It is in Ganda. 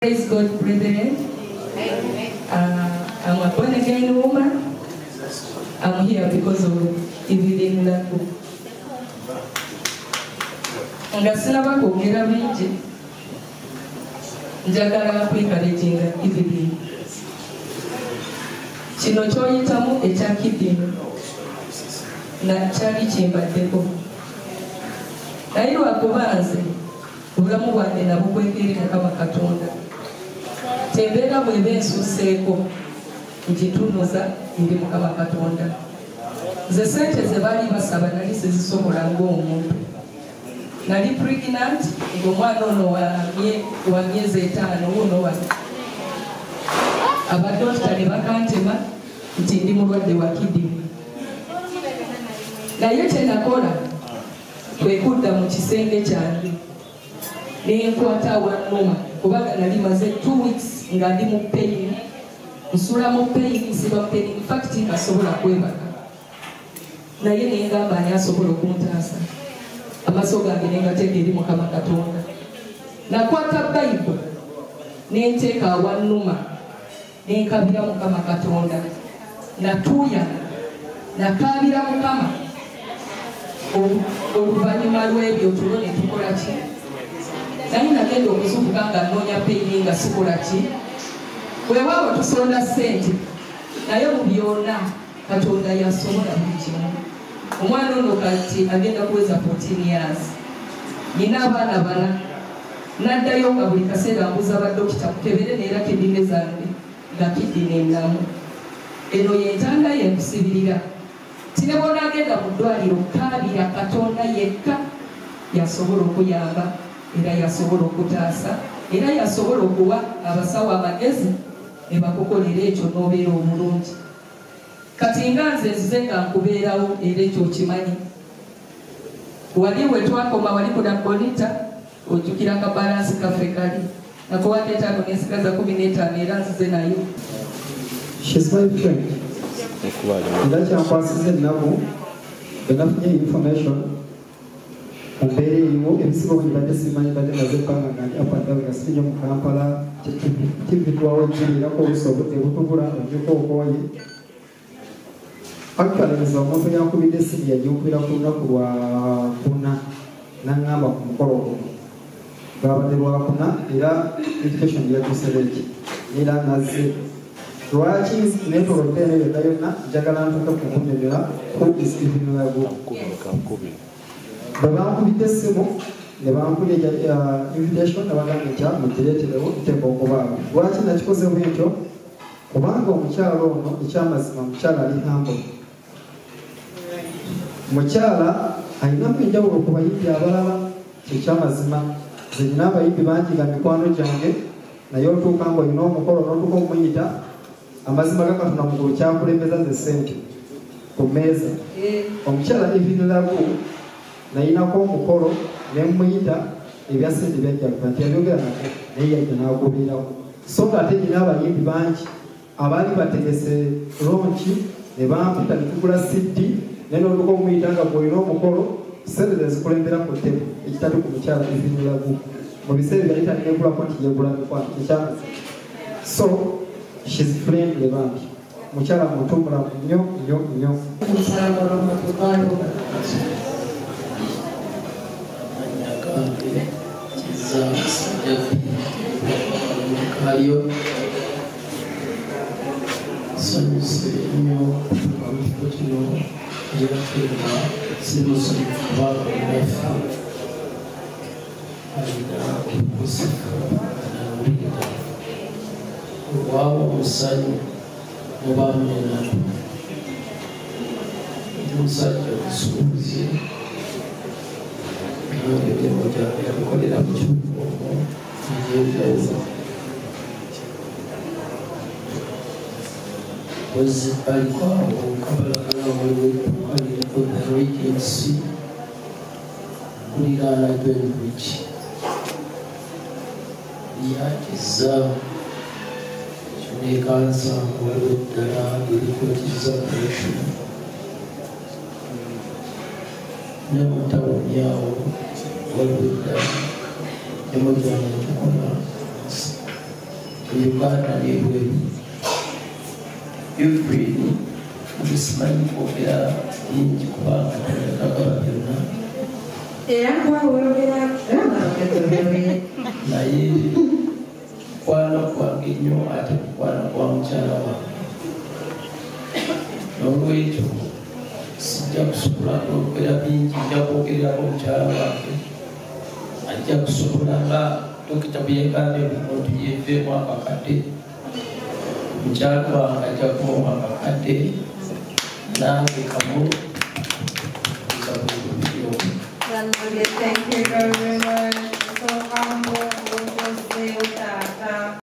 Praise God, brethren. I'm a born again woman. I'm here because of Evelyn Lago. Nga sinaba kwogera bingi, njagala kwekalekinga Evelyn. Kino kyoyitamu ekya kidini na kyali kimbaddeko. Naye lwakuba nze obulamu bwange nabwo bwekeere Mukama Katonda. Tembeera bw'eba ensuseeko ngitunuza ndi Mukama Katonda. Ze sente ze baali basaba nali sizisobola ng'omuntu. Nali pregnant ng'omwana ono wa myezi 5 wuno wano. Abadokita ne bakantema nti ndi mulwadde wa kidini. Naye kye nakola kwe kudda mu kisenge kyange ne nkwata Wannuma kubanga nali maze 2 weeks nga ndi mu pain. Nsula mu pain, nsiba mu pain. In fact nkasobola kwebaka. Naye ne ngamba ani asobola okuntaasa. Amaaso gange ne ngateeka eri Mukama Katonda. Nakwata Bayibuli ne nteeka Wannuma ne nkabira Mukama Katonda. Natuuya nakaabira Mukama. Oluvannyuma lw'ebyo tulo ne tukola ki? Naye nagenda okuzuukuka nga nnoonya peyini nga sikola ki? Weewaawo tusonda ssente naye mu byonna Katonda yasobola buli kimu. Omwana ono kati agenda kuweza 14 years. Nina abaana 4. Naddayo nga buli kaseera mbuuza badokita mukebere neera kidini zange nga kidini ennamu. Eno yentanda yenkusibirira. Tine bona agenda mu ddwaliro kaabira Katonda yekka yasobola okuyamba era yasobola okutaasa era yasobola okuwa abasawo amagezi ne bakukolera ekyo n'obeera omulungi. Kati nga nze nga nkubeerawo era ekyo okimanyi. Wali we twakoma wali ku Napolita ojjukira akabalansi kaffe kali nakuwadde 5 n'ensigaza 15 era nzize nayo. She's my friend. Ndachi akwasize nabo benafunye information kumbere yiwo ebisibo bibadde simanyi badde naze panga ngandi apanda ngasinyo mu Kampala kibitwawo kirira ko usobodde butubula ojuko okoye. Akkaliriza omuntu yakubidde siri yajukwira ku lunaku lwa 4 n'angamba ku mukolo babadde lwa 4 era education yakusereki era naze lwaki netolodde eneyo yonna njagala ntuuka kukunyonyola ku Evelyn Lago. Bwe bankubidde essimu ne bankubya invitation ne bagamba nti mugireeterewo nteeka okubaaba. Lwaki nakikoze bwentyo? Kubanga omukyala ono ekyamazima mukyala ali humble. Mukyala alinamu enjawulo ku bayimbi abalala kyekyamazima. Nze nina abayimbi bangi nga mikwano gyange naye otuuka nga olina omukolo n'otuuka omuyita amazima gakatuna mugulu kyakulembeza ze ssente ku mmeeza. Omukyala Evelyn Lago nayinako omukolo ne muyita ebya ssente byajjaga nti yabyogera nako naye yajja n'agobererawo. So nga ate nyina abayimbi bangi abaali bategese lonki ne bampita ne tugula CD naye n'oluka omuyita nga bw'olina omukolo ssente ze zikulembera ku ttebo ekitali ku mukyala Evelyn Lago. Mu biseera byali taneegulako nti yeegula mikwano ekyamazima. So she's friendly bambi. Mukyala mutumula nnyo nnyo nnyo. Assalamu warahmatullahi wabarakatuh. Kayo sanyuse nnyo mu kino gyerateeka simusifu kubanga munaffe alina okusifu anawulira olwawo omusanyu mubamena omusajja omusuubuzi n'emirimu gyabwe yabikolera mu kibuga omwo egy'enjawulo. Aliko awo kabalagala waliwo eddwaliro the Regency kuliraana Greenwich yakiza nekansa waliwo eddala erikotiza operation ne mu tawuni awo waliwo eddala emojana tukola Uganda n'ebweru. Ukraine tusimanyi kwogera bingi kubanga tayagala byonna. Naye kwana kwange nnyo ate kukwana kwa mukyala wange. N'olwekyo sijja kusobola kwogera bingi, nja kwogererako mukyala wange. Ajja kusobola nga Dokita bwe yagambye omuntu yeeveemu akakadde. Mukyala wange ajja kuba akakadde nange kamu Thank you very much.